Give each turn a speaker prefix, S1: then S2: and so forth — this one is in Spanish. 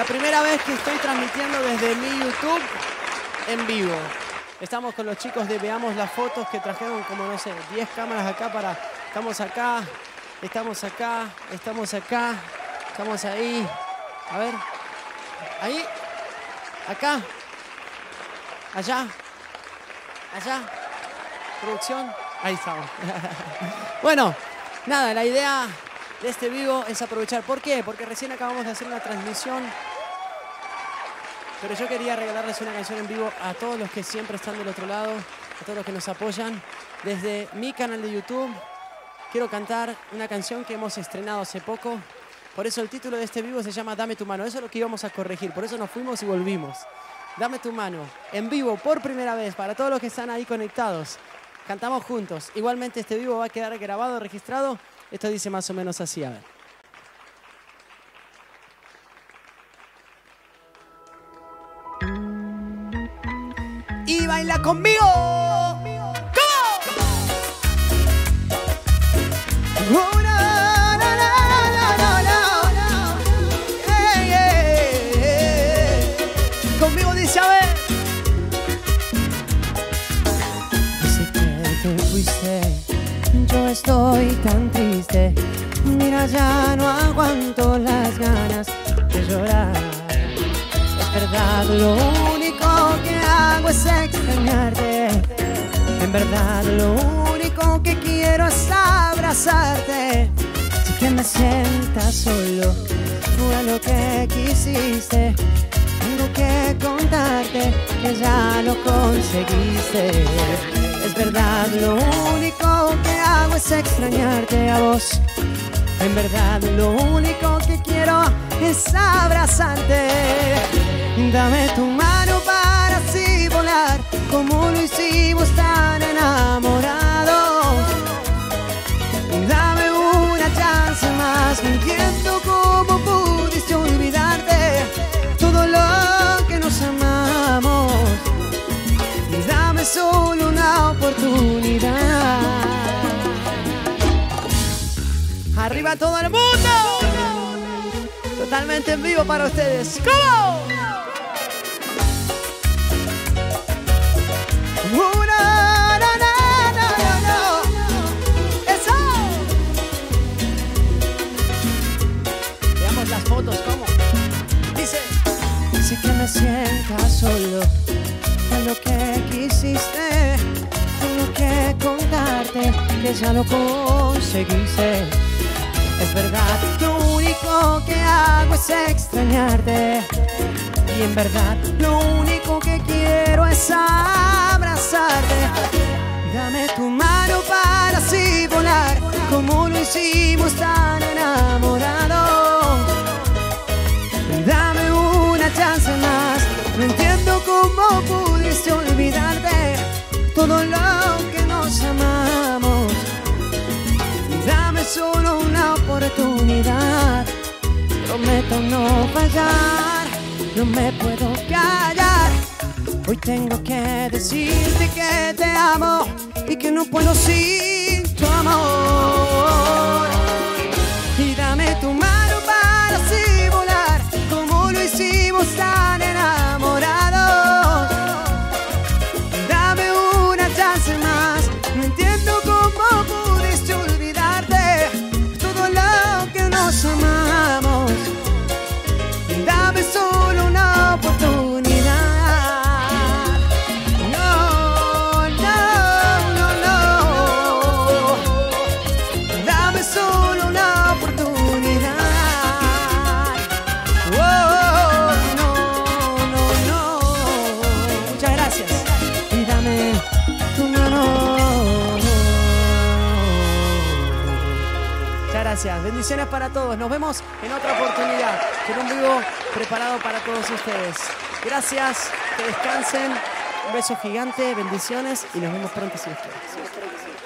S1: primera vez que estoy transmitiendo desde mi YouTube en vivo. Estamos con los chicos de Veamos las Fotos que trajeron como, no sé, 10 cámaras acá para... Estamos acá, estamos acá, estamos acá, estamos ahí. A ver, ahí, acá, allá, allá. Producción, ahí estamos. Bueno, nada, la idea de este vivo es aprovechar. ¿Por qué? Porque recién acabamos de hacer una transmisión, pero yo quería regalarles una canción en vivo a todos los que siempre están del otro lado, a todos los que nos apoyan. Desde mi canal de YouTube quiero cantar una canción que hemos estrenado hace poco. Por eso el título de este vivo se llama Dame tu mano. Eso es lo que íbamos a corregir, por eso nos fuimos y volvimos. Dame tu mano, en vivo, por primera vez, para todos los que están ahí conectados. Cantamos juntos. Igualmente este vivo va a quedar grabado, registrado. Esto dice más o menos así, a ver. Y baila conmigo. ¡Cómo! Conmigo dice, a ver.
S2: Desde que te fuiste, yo estoy tan triste. Mira, ya no aguanto las ganas de llorar. Es verdad, lo único que hago es extrañarte. En verdad, lo único que quiero es abrazarte. Si que me sientas solo, fue lo que quisiste. Tengo que contarte que ya lo conseguiste. Es verdad, lo único que hago es extrañarte a vos. En verdad, lo único que quiero es abrazarte. Dame tu mano para así volar, como lo hicimos tan enamorados. Dame una chance más, no entiendo cómo pudiste olvidarte todo lo que nos amamos. Dame solo una oportunidad.
S1: Arriba todo el mundo. Totalmente en vivo para ustedes. ¿Cómo? ¡Eso! Veamos las fotos, ¿cómo? Dice.
S2: Sé que me sientas solo, fue lo que quisiste. Tengo que contarte que ya lo conseguiste. Es verdad, lo único que hago es extrañarte. Y en verdad, lo único que quiero es abrazarte. Dame tu mano para así volar, como lo hicimos tan enamorados. Dame una chance más, no entiendo cómo pudiste olvidarte todo lo que nos amamos. Dame solo una oportunidad, prometo no fallar, no me puedo callar. Hoy tengo que decirte que te amo y que no puedo sin tu amor. Y dame tu mano para así volar, como lo hicimos tan enamorados. Dame una chance más, no entiendo cómo pudiste olvidarte todo lo que nos amamos. Dame solo una oportunidad. No, no, no, no. Dame solo una oportunidad. Oh, no, no, no. Muchas gracias. Y dame tu mano.
S1: Muchas gracias. Bendiciones para todos. Nos vemos en otra oportunidad con un vivo preparado para todos ustedes. Gracias. Que descansen. Un beso gigante. Bendiciones. Y nos vemos pronto si Dios quiere.